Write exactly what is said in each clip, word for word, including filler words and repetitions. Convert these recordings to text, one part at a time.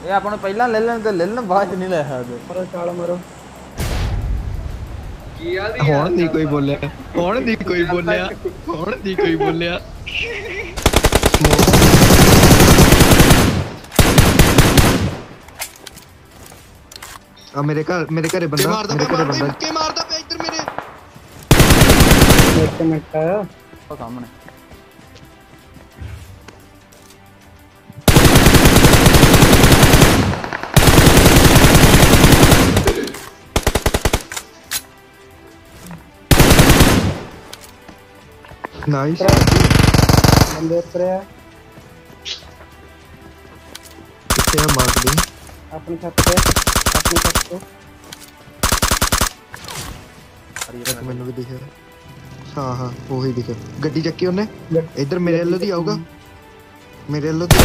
ये अपन पहला ले लेने तो ले लेने बाद नहीं ले सकते। मारो चाल मारो किया दी कौन नहीं कोई बोले कौन नहीं कोई बोले कौन नहीं कोई बोले आ मेरे घर मेरे घर बंदा मेरे घर बंदा के मारदा पे इधर मेरे एक मिनट वो सामने नाइस बंदे उतरे है कितने मार दी अपनी छत पे अपनी छत पे एक मैंने भी दिखे हाँ हाँ वो ही दिखे गड्डी चक्की उन्हें इधर मेरे अल्लो दी आऊगा मेरे अल्लो दी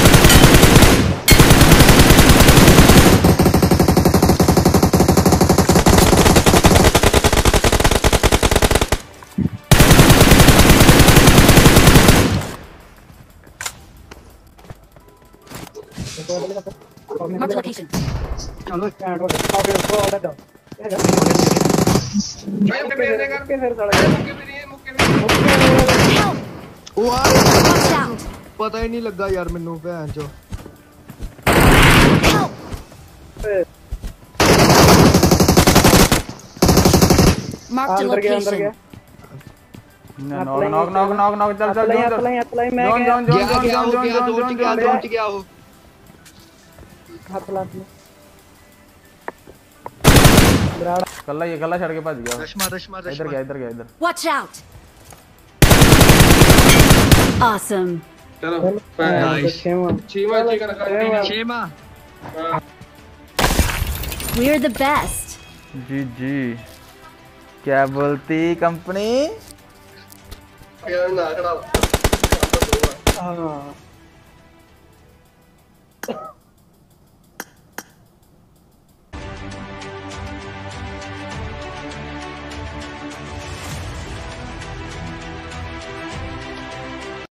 Mark the location. चलो स्टैंड हो गया ओके उसको ऑर्डर दो भाई मुक्के मेरे घर के फिर सड़ मुक्के मेरी है मुक्के मेरी वाह Watch out. पता ही नहीं लगा यार मेनू भैन चो Mark the अंदर गया अंदर location. गया knock knock knock knock knock चल चल अप्लाई जोन अप्लाई अप्लाई मैं जोन गया जोन गया जोन गया जोन हो जोन गया जोन दो जोन टिक गया दो टिक गया हो हाथ ला ले कल्ला ये कल्ला छड़ के भज गया रश मार रश मार रश इधर गया इधर गया इधर Watch out. Awesome. चलो नाइस छेमा चीमा चिकन का छेमा We're the best. जी जी क्या बोलती कंपनी यार ना खड़ा हां